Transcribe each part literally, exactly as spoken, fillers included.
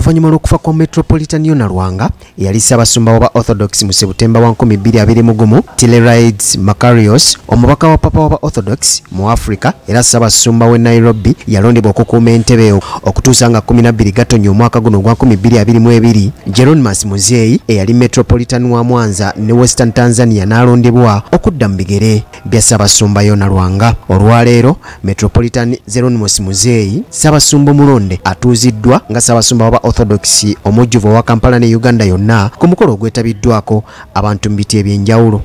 Oluvannyuma lw'okufa kwa Metropolitan Yonalwanga eyali Ssaabasumba w'abaorthodox mu Septemba wa nkumi bbiri abiri mu gumu, Ly'obuntu Makarios omubaka wa Papa w'abaorthodox mu Africa era Ssaabasumba w'e Nairobi yalondebwa okukuuma entebe okutuusa nga kumi na bbiri Gatonnya omwaka guno gwa nkumi bbiri abiri mu ebiri. Jeronimus Muzeeyi eyali Metropolitan wa Mwanza ne Western Tanzania n'alondebwa okudda mu bigere bya Ssaabasumba Yonalwanga. Olwaleero Metropolitan Jeronimus Muzeeyi Ssaabasumba omulonde atuuziddwa nga Ssaabasumba w'abaorthodox omujjuvu wa Kampala ne Uganda yonna ku mukolo ogwetabiddwako abantu mu biti eby'enjawulo.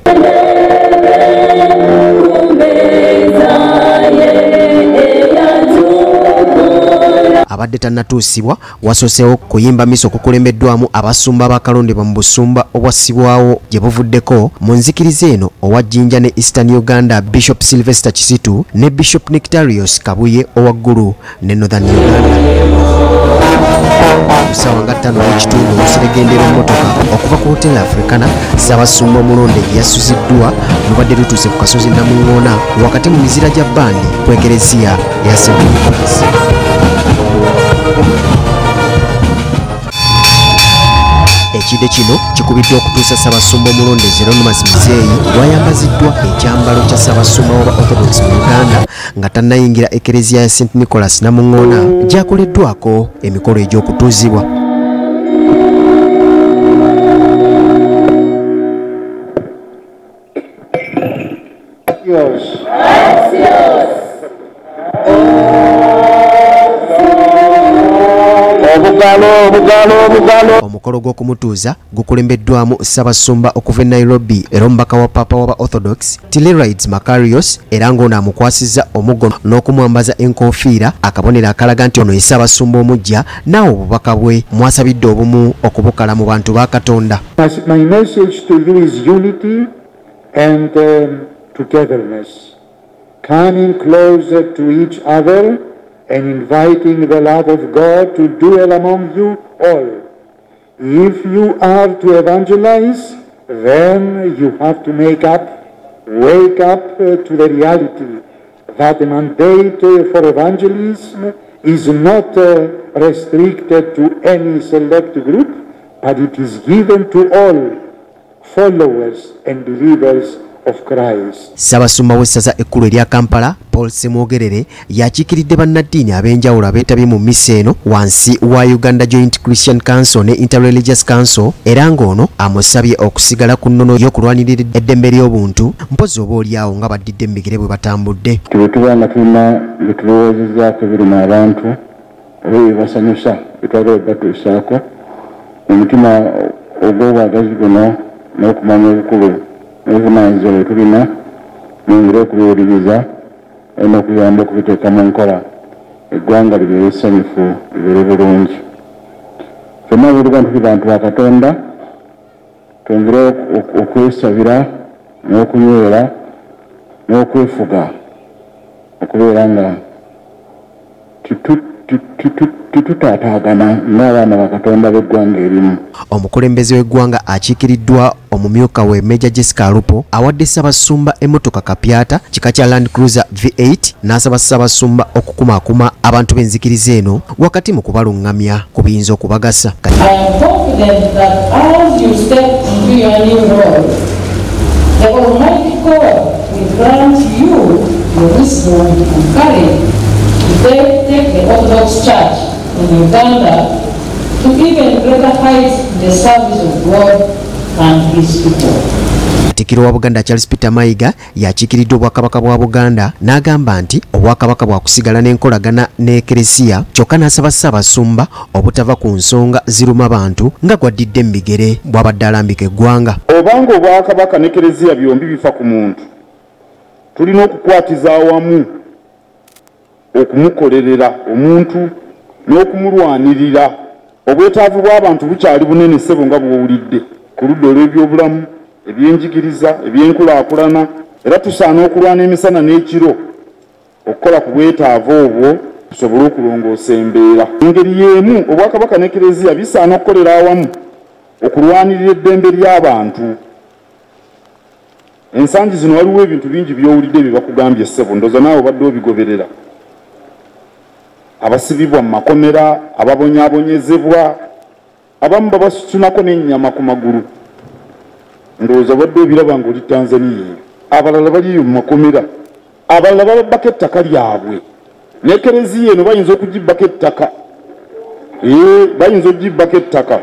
Abadde tannatuusibwa wasoosewo kuyimba miso okukulembeddwamu abasumba abakalondebwa mu busumba obwassibwawo gye buvuddeko mu nzikiriza eno owa Jinja ne Eastern Uganda Bishop Sylvester Kisitu ne Bishop Nectarios Kabuye owaggulu ne Northern Uganda. Kusaawa nga ttaano n'ekitundu oluseregendera emmotoka okuva ku Hotel Africana, Ssaabasumba omulonde yasuziddwa lubadde lutuuse ku kasozi Namuŋŋoona wakati mu mizira gya bbaandi ku ekereziya ya Saint Nicholas. Ekide kino kikubiddwa okutuusa Ssaabasumba omulonde Jeronimus Muzeeyi wayambaziddwa ekyambalo kya Ssaabasumba w'abaorthodox mu Uganda nga tannayingira ekereziya ya Saint Nicholas Namuŋŋoona gyakoleddwako emikolo egy'okutuuzibwa. Omukolo gw'okumutuuza gukulembeddwamu Ssaabasumba okuva e Nairobi era omubaka wa Papa w'abaorthodox Ly'obuntu Makarios era ng'ono amukwasizza omuggo n'okumwambaza enkofiira akabonero akalaga nti ono ye Ssaabasumba omuggya naawe obubaka bwe mwasabidde obumu okubukala mu bantu ba Katonda. My message to you is unity and um, togetherness, coming closer to each other and inviting the love of God to dwell among you all. If you are to evangelize, then you have to make up, wake up uh, to the reality that the mandate uh, for evangelism is not uh, restricted to any select group, but it is given to all followers and believers of Christ. Ssaabasumba w'essaza ekkulu erya Kampala Paul Semwogerere yakiikiridde bannaddiini ab'enjawulo abeetabye mu mmisa eno wansi wa Uganda Joint Christian Council ne Interreligious Council era ng'ono amusabye okusigala ku nnono y'okulwanirira eddembe ly'obuntu mpozi oba oliawo nga baddidde mu bigere bwe batambudde. Bwe tuba nga tulina bye tulowoozezaako ebiruma abantu oba ebibasanyusa bye twagala batuusaako omutima ogw'obwagazi buno n'okumanya obukulu n'obuvunaanyizibwa bwe tulina nengera okubiwuliriza n'okuyamba okubiteeka mu nkola eggwanga libeere essanyufu libeere bulungi. Ffenna bwetuba tuli bantu ba Katonda twongere okwesabira n'okunywera n'okwefuga okubeera nga tutataagana n'abaana ba Katonda b'eggwanga erimu. Omukulembeze w'eggwanga akiikiriddwa omumyuka we Major Jessica Alupo awadde Ssaabasumba emmotoka kapyata kika kya Land Cruiser V eight n'asaba Ssaabasumba okukumaakuma abantu b'enzikiriza eno wakati mu kubaluŋŋamya ku biyinza okubagasa. They take the Orthodox Church in Uganda to even greater heights in the service of God and His people. Katikkiro wa Buganda Charles Peter Mayiga yakiikiridde obwakabaka bwa Buganda n'agamba nti obwakabaka bwa kusigala n'enkolagana n'ekeresiya kyokka n'asaba Ssaabasumba obutava ku nsonga ziruma bantu nga gwaddidde mu bigere bw'abadde alambika eggwanga. Obanga obwakabaka n'ekeresiya byombi bifa ku muntu tulina okukwatiza awamu okumukolerera omuntu n'okumulwanirira. Obwetaavu bw'abantu bukyali bunene ssebo nga bw'owulidde ku ludda olw'ebyobulamu, ebyenjigiriza, ebyenkulaakulana, era tusaana okulwana emisana n'ekiro okukola ku bwetaavu obwo tusobole okulongoosa embeera. Engeri y'emu obwakabaka n'ekereziya bisaana okukolera awamu okulwanirira eddembe ly'abantu. Ensangi zino waliwo ebintu bingi by'owulidde bye bakugambye ssebo, ndowooza naawe obadde obigoberera. Abasibibwa mu makomera, ababonyaabonyezebwa, abamu babasusunako n'ennyama ku magulu ndowooza badde ebiraba ng'oli Tanzania abalala baliyo mu makomera abalala bababbako ettaka lyabwe n'ekereziya eno bayinza okugibbako ettaka ee bayinza okugibbako ettaka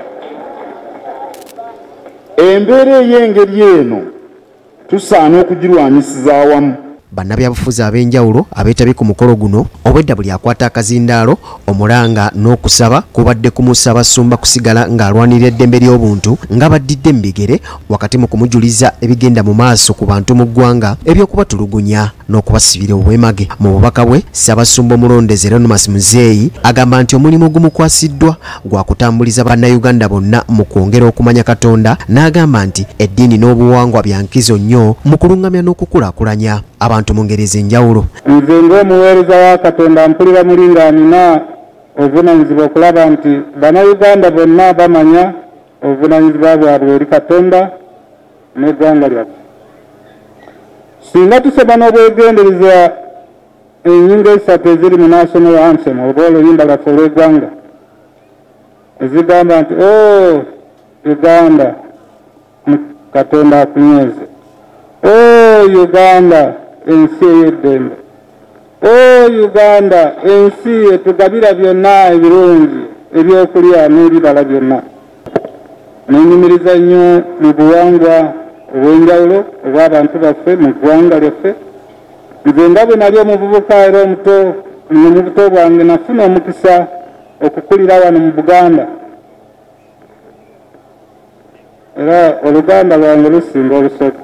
embeera ey'engeri eno tusaana okugirwanyisiza awamu. Bannabyabufuzi ab'enjawulo abeetabye ku mukolo guno obwedda buli akwata akazindaalo omulanga n'okusaba kubadde ku Ssaabasumba kusigala ng'alwanirira eddembe ly'obuntu nga baddidde mu bigere wakati mu kumujuliza ebigenda mu maaso ku bantu mu ggwanga eby'okubatulugunya n'okubasibira obwemage. Mu bubaka bwe Ssaabasumba omulondeze Erasmus Muzeeyi agamba nti omulimu gumukwasiddwa gwa kutambuliza bannayuganda bonna mu kwongera okumanya Katonda n'agamba nti eddiini n'obuwangwa bya nkizo nnyo mu kulungamya n'okukulaakulanya abantu mu ngeri ez'enjawulo. Nze ng'omuweereza wa Katonda mpulira muli nga nina obuvunaanyizibwa okulaba nti bannayuganda bonna bamanya obuvunaanyizibwa bwabwe eri Katonda n'eggwanga lyaffe. Singa tusoma n'obwegendereza ennyingo esatu eziri mu national anthem oba oluyimba lwaffe olw'eggwanga ezigamba nti o Uganda Katonda akunyweze, o Uganda ensi ey'eddembe, o Uganda ensi etugabira byonna ebirungi ebyokulya n'ebibala byonna. Nenyumiriza nnyo mu buwangwa obw'enjawulo obw'abantu baffe mu ggwanga lyaffe. Nze nga bwe nali omuvubuka era omuto mu buto bwange nafuna omukisa okukulira wano mu Buganda era Oluganda lwange lusinga olusoko.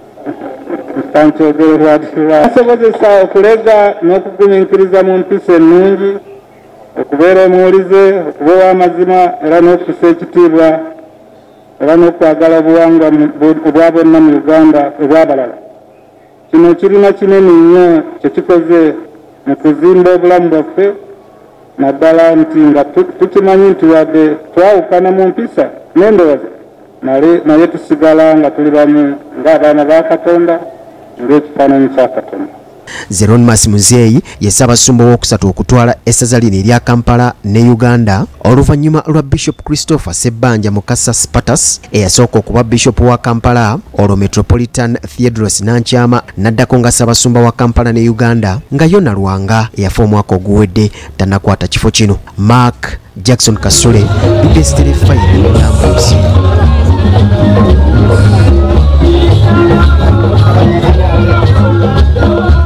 Asobozesa okulega n'okugumiikiriza mu mpisa ennungi, okubeera omuwulize, okuba ow'amazima era n'okussa ekitiibwa era n'okwagala obuwangwa obwa bonna mu Uganda obw'abalala. Kino kirina kinene nnyo kye kikoze mu kuzimba obulamu bwaffe naddala nti nga tukimanyi nti wadde twawukana mu mpisa n'endowooza naye tusigala nga tuli bamu ng'abaana ba Katonda ng'ekifaananyi kya Katonda. Erasmus Muzeeyi ye Ssaabasumba owookusatu okutwala essaza lino erya Kampala ne Uganda oluvannyuma lwa Bishop Christopher Ssebbanja Mukasa Spatas eyasooka okuba Bishop wa Kampala olwo Metropolitan Theodros Nankyama n'addako nga Ssaabasumba wa Kampala ne Uganda nga Yona Lwanga eyafa omwaka oguwedde tannakwata kifo kino. Mark Jackson Kasule, B B S K A T Gambuuze.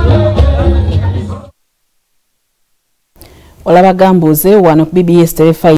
Olaba Gambuuze wano ku B B S K A T.